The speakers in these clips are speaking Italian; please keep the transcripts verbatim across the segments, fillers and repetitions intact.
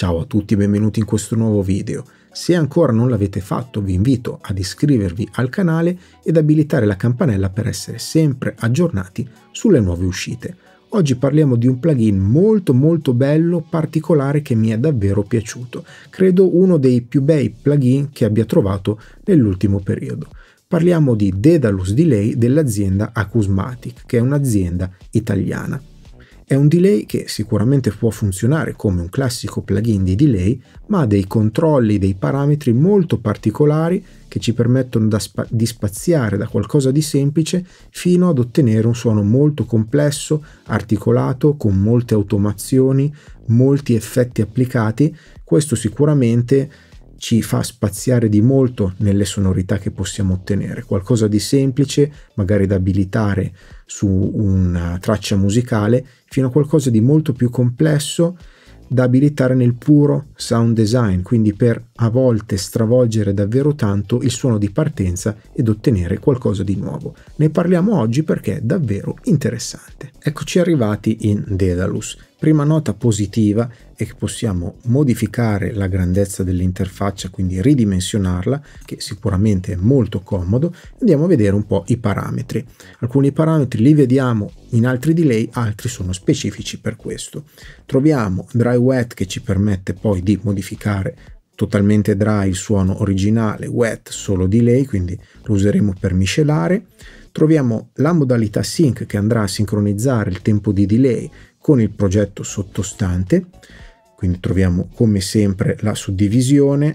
Ciao a tutti, benvenuti in questo nuovo video. Se ancora non l'avete fatto, vi invito ad iscrivervi al canale ed abilitare la campanella per essere sempre aggiornati sulle nuove uscite. Oggi parliamo di un plugin molto molto bello, particolare, che mi è davvero piaciuto. Credo uno dei più bei plugin che abbia trovato nell'ultimo periodo. Parliamo di Daedalus Delay dell'azienda Acousmatic, che è un'azienda italiana. È un delay che sicuramente può funzionare come un classico plugin di delay, ma ha dei controlli, dei parametri molto particolari che ci permettono da spa- di spaziare da qualcosa di semplice fino ad ottenere un suono molto complesso, articolato, con molte automazioni, molti effetti applicati. Questo sicuramente ci fa spaziare di molto nelle sonorità che possiamo ottenere. Qualcosa di semplice, magari da abilitare su una traccia musicale, fino a qualcosa di molto più complesso da abilitare nel puro sound design, quindi per a volte stravolgere davvero tanto il suono di partenza ed ottenere qualcosa di nuovo. Ne parliamo oggi perché è davvero interessante. Eccoci arrivati in Daedalus. Prima nota positiva è che possiamo modificare la grandezza dell'interfaccia, quindi ridimensionarla, che sicuramente è molto comodo. Andiamo a vedere un po' i parametri. Alcuni parametri li vediamo in altri delay, altri sono specifici per questo. Troviamo dry wet, che ci permette poi di modificare totalmente dry il suono originale, wet solo delay, quindi lo useremo per miscelare. Troviamo la modalità sync, che andrà a sincronizzare il tempo di delay con il progetto sottostante, quindi troviamo come sempre la suddivisione.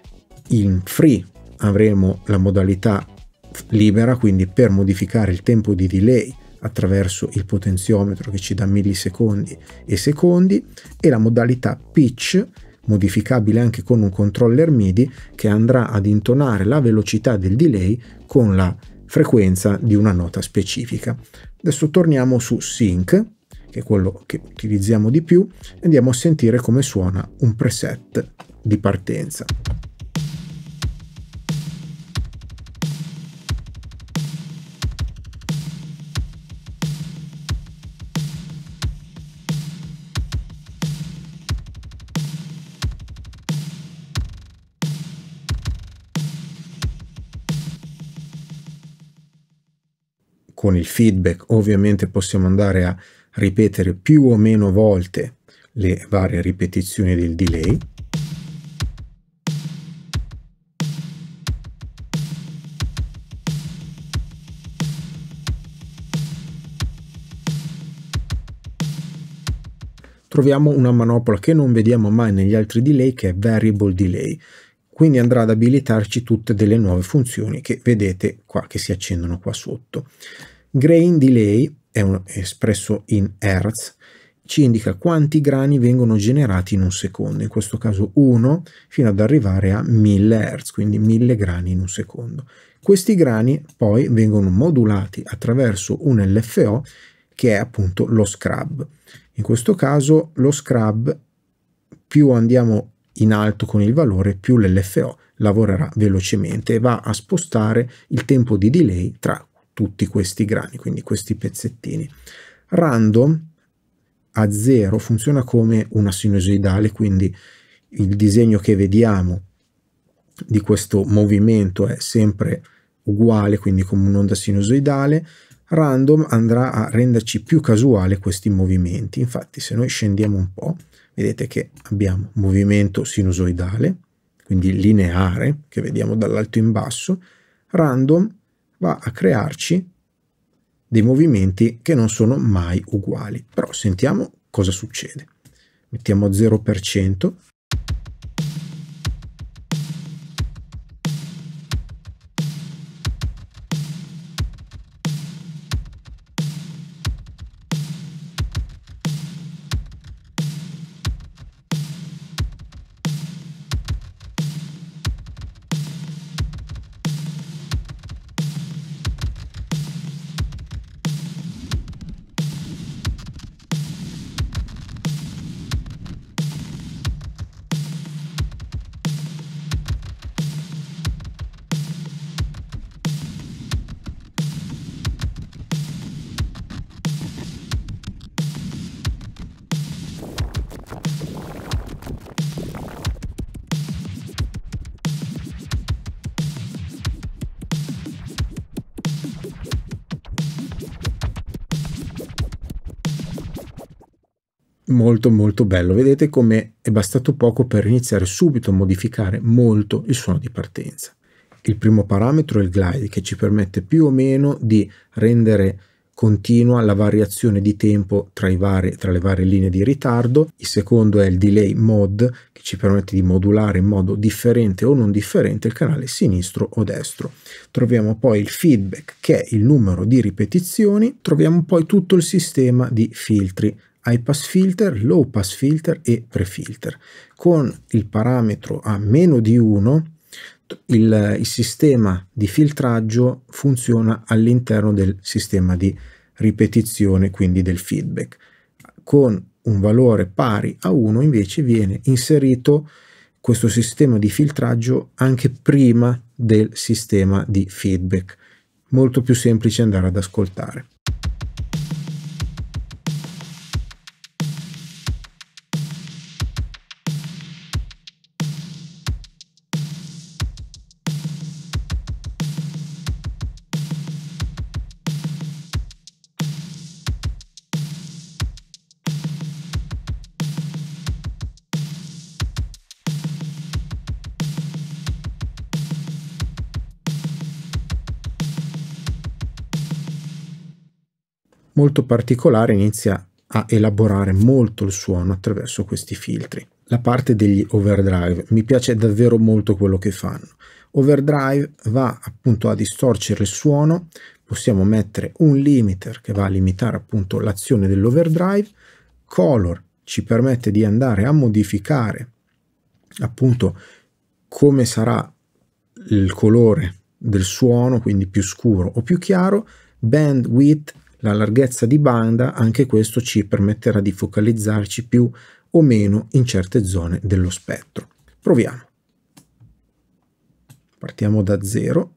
In free avremo la modalità libera, quindi per modificare il tempo di delay attraverso il potenziometro che ci dà millisecondi e secondi, e la modalità pitch, modificabile anche con un controller MIDI, che andrà ad intonare la velocità del delay con la frequenza di una nota specifica. Adesso torniamo su sync, che è quello che utilizziamo di più, e andiamo a sentire come suona un preset di partenza. Con il feedback ovviamente possiamo andare a ripetere più o meno volte le varie ripetizioni del delay. Troviamo una manopola che non vediamo mai negli altri delay, che è Variable Delay, quindi andrà ad abilitarci tutte delle nuove funzioni che vedete qua, che si accendono qua sotto. Grain Delay è, un, è espresso in hertz, ci indica quanti grani vengono generati in un secondo, in questo caso uno, fino ad arrivare a mille hertz, quindi mille grani in un secondo. Questi grani poi vengono modulati attraverso un L F O, che è appunto lo scrub. In questo caso lo scrub, più andiamo in alto con il valore, più l'L F O lavorerà velocemente e va a spostare il tempo di delay tra tutti questi grani, quindi questi pezzettini. Random a zero funziona come una sinusoidale, quindi il disegno che vediamo di questo movimento è sempre uguale, quindi come un'onda sinusoidale. Random andrà a renderci più casuale questi movimenti. Infatti, se noi scendiamo un po', vedete che abbiamo movimento sinusoidale, quindi lineare, che vediamo dall'alto in basso. Random va a crearci dei movimenti che non sono mai uguali. Però sentiamo cosa succede. Mettiamo zero per cento. molto molto bello. Vedete come è bastato poco per iniziare subito a modificare molto il suono di partenza. Il primo parametro è il glide, che ci permette più o meno di rendere continua la variazione di tempo tra, i vari, tra le varie linee di ritardo. Il secondo è il delay mod, che ci permette di modulare in modo differente o non differente il canale sinistro o destro. Troviamo poi il feedback, che è il numero di ripetizioni. Troviamo poi tutto il sistema di filtri: high pass filter, low pass filter e pre-filter. Con il parametro a meno di uno il, il sistema di filtraggio funziona all'interno del sistema di ripetizione, quindi del feedback. Con un valore pari a uno invece viene inserito questo sistema di filtraggio anche prima del sistema di feedback. Molto più semplice andare ad ascoltare. Molto particolare, inizia a elaborare molto il suono attraverso questi filtri. La parte degli overdrive, mi piace davvero molto quello che fanno. Overdrive va appunto a distorcere il suono, possiamo mettere un limiter che va a limitare appunto l'azione dell'overdrive. Color ci permette di andare a modificare appunto come sarà il colore del suono, quindi più scuro o più chiaro. Bandwidth, la larghezza di banda, anche questo ci permetterà di focalizzarci più o meno in certe zone dello spettro. Proviamo. Partiamo da zero.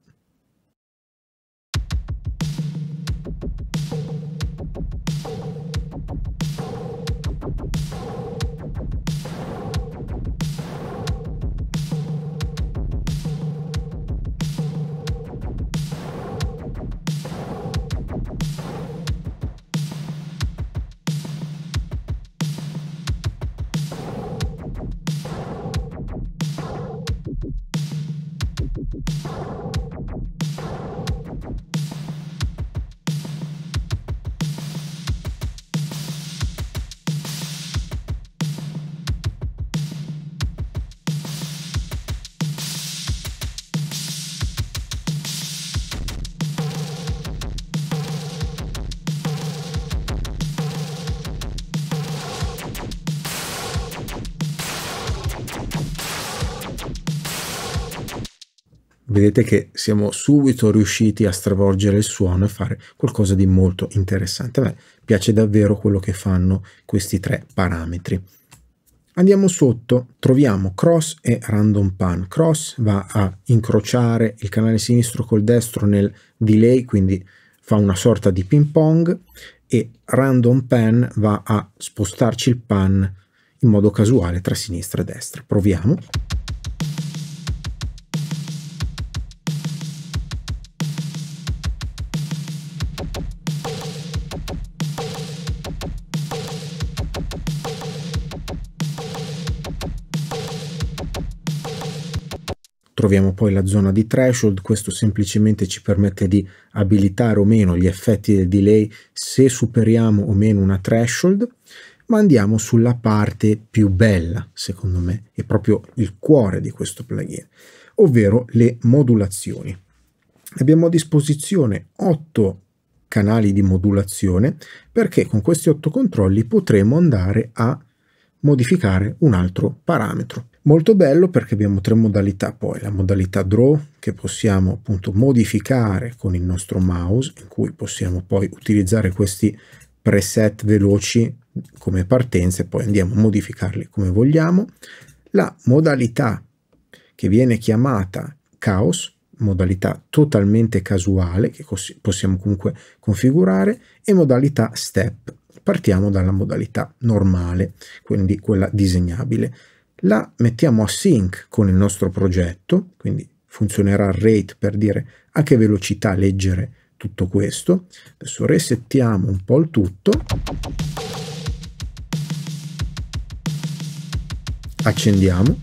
Vedete che siamo subito riusciti a stravolgere il suono e fare qualcosa di molto interessante. A me piace davvero quello che fanno questi tre parametri. Andiamo sotto, troviamo cross e random pan. Cross va a incrociare il canale sinistro col destro nel delay, quindi fa una sorta di ping pong, e random pan va a spostarci il pan in modo casuale tra sinistra e destra. Proviamo. Troviamo poi la zona di threshold. Questo semplicemente ci permette di abilitare o meno gli effetti del delay se superiamo o meno una threshold. Ma andiamo sulla parte più bella, secondo me, è proprio il cuore di questo plugin, ovvero le modulazioni. Abbiamo a disposizione otto canali di modulazione, perché con questi otto controlli potremo andare a modificare un altro parametro. Molto bello, perché abbiamo tre modalità poi: la modalità draw, che possiamo appunto modificare con il nostro mouse, in cui possiamo poi utilizzare questi preset veloci come partenza e poi andiamo a modificarli come vogliamo. La modalità che viene chiamata chaos, modalità totalmente casuale che possiamo comunque configurare, e modalità step. Partiamo dalla modalità normale, quindi quella disegnabile. La mettiamo a sync con il nostro progetto, quindi funzionerà il rate per dire a che velocità leggere tutto questo. Adesso resettiamo un po' il tutto. accendiamo,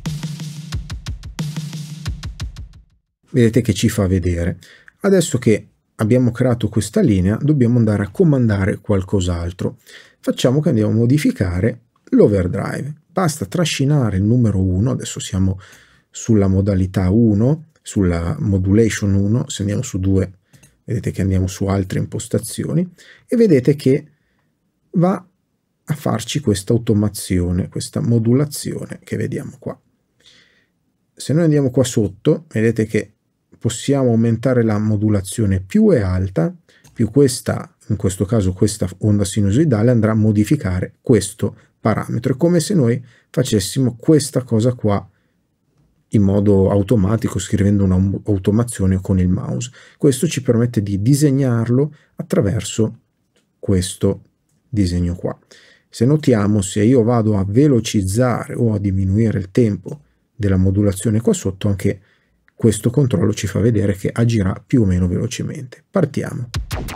vedete che ci fa vedere. Adesso che abbiamo creato questa linea dobbiamo andare a comandare qualcos'altro. Facciamo che andiamo a modificare l'overdrive. Basta trascinare il numero uno, adesso siamo sulla modalità uno, sulla modulation uno, se andiamo su due vedete che andiamo su altre impostazioni e vedete che va a farci questa automazione, questa modulazione che vediamo qua. Se noi andiamo qua sotto vedete che possiamo aumentare la modulazione, più è alta, più questa, in questo caso questa onda sinusoidale, andrà a modificare questo parametro. È come se noi facessimo questa cosa qua in modo automatico, scrivendo un'automazione con il mouse. Questo ci permette di disegnarlo attraverso questo disegno qua. Se notiamo, se io vado a velocizzare o a diminuire il tempo della modulazione qua sotto, anche questo controllo ci fa vedere che agirà più o meno velocemente. Partiamo.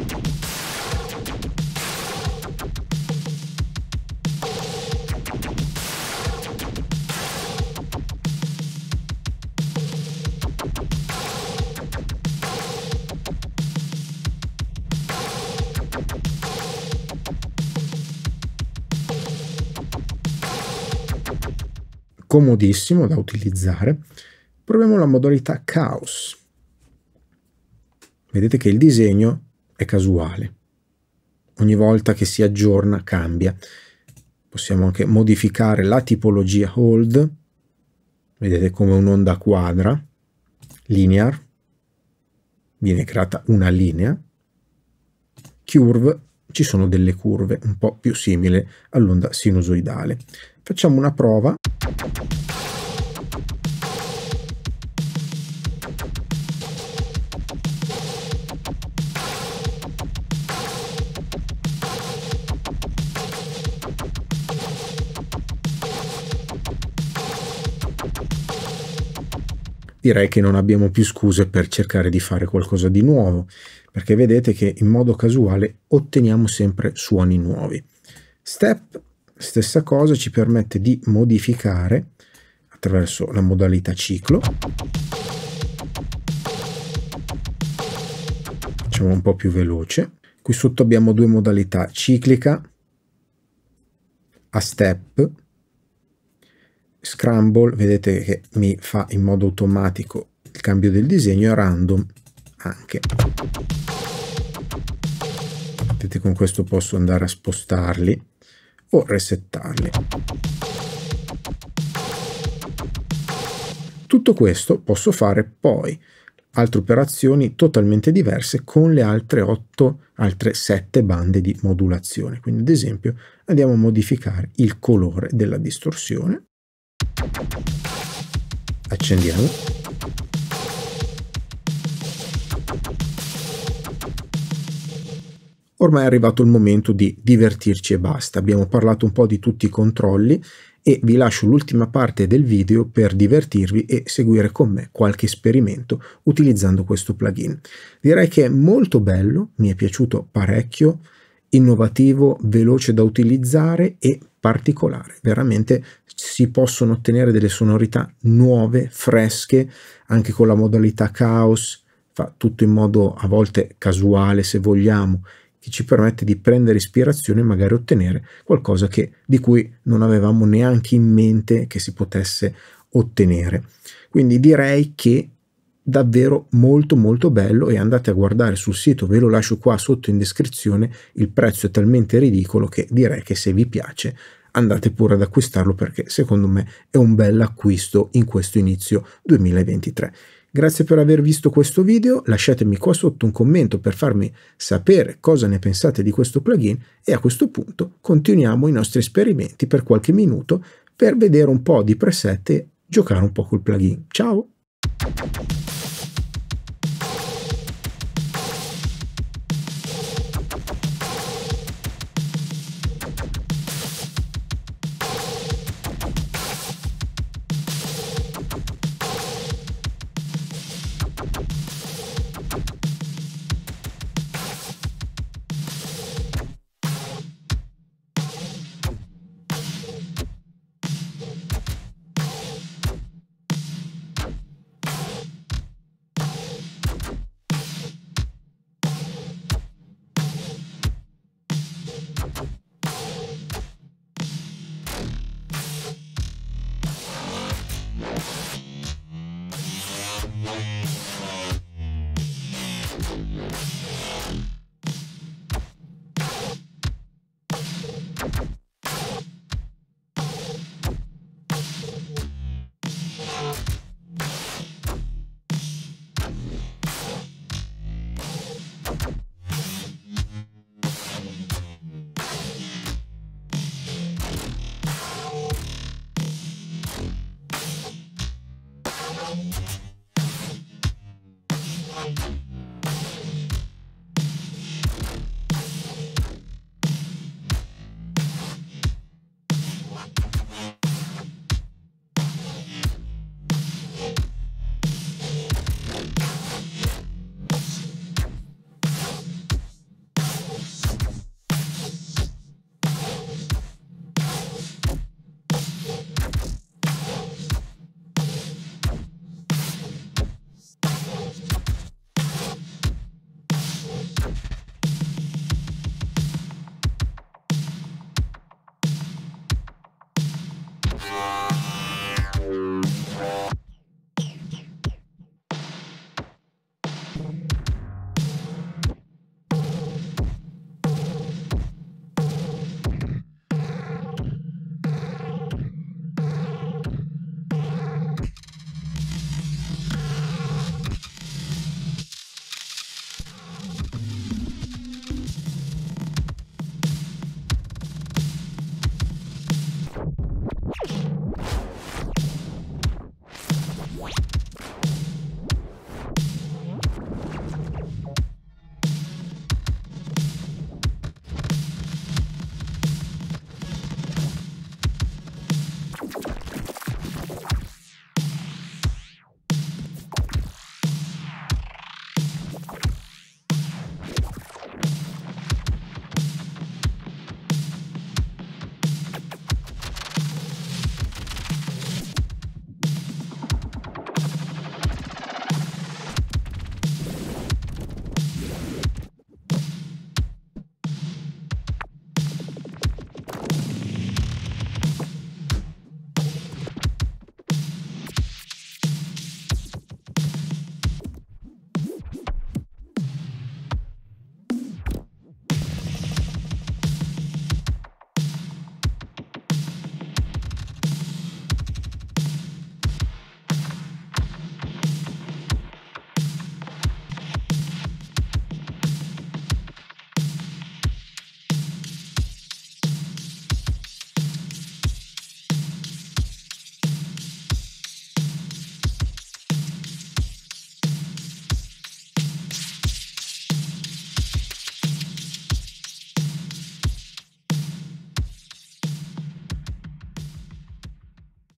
Comodissimo da utilizzare. Proviamo la modalità Chaos. Vedete che il disegno è casuale. Ogni volta che si aggiorna cambia. Possiamo anche modificare la tipologia Hold. Vedete come un'onda quadra. Linear. Viene creata una linea. Curve. Ci sono delle curve un po' più simili all'onda sinusoidale. Facciamo una prova. Direi che non abbiamo più scuse per cercare di fare qualcosa di nuovo, perché vedete che in modo casuale otteniamo sempre suoni nuovi. Step, stessa cosa, ci permette di modificare attraverso la modalità ciclo. Facciamo un po' più veloce. Qui sotto abbiamo due modalità, ciclica a step. Scramble, vedete che mi fa in modo automatico il cambio del disegno, e random anche. Vedete, con questo posso andare a spostarli o resettarli. Tutto questo posso fare poi altre operazioni totalmente diverse con le altre otto, altre sette bande di modulazione. Quindi ad esempio andiamo a modificare il colore della distorsione. Accendiamo. Ormai è arrivato il momento di divertirci e basta. Abbiamo parlato un po' di tutti i controlli e vi lascio l'ultima parte del video per divertirvi e seguire con me qualche esperimento utilizzando questo plugin. Direi che è molto bello, mi è piaciuto parecchio, innovativo, veloce da utilizzare e particolare. Veramente si possono ottenere delle sonorità nuove, fresche, anche con la modalità Chaos. Fa tutto in modo a volte casuale, se vogliamo, che ci permette di prendere ispirazione e magari ottenere qualcosa che, di cui non avevamo neanche in mente che si potesse ottenere. Quindi direi che davvero molto molto bello, e andate a guardare sul sito, ve lo lascio qua sotto in descrizione. Il prezzo è talmente ridicolo che direi che se vi piace andate pure ad acquistarlo, perché secondo me è un bel acquisto in questo inizio duemilaventitré. Grazie per aver visto questo video, lasciatemi qua sotto un commento per farmi sapere cosa ne pensate di questo plugin e a questo punto continuiamo i nostri esperimenti per qualche minuto per vedere un po' di preset e giocare un po' col plugin. Ciao!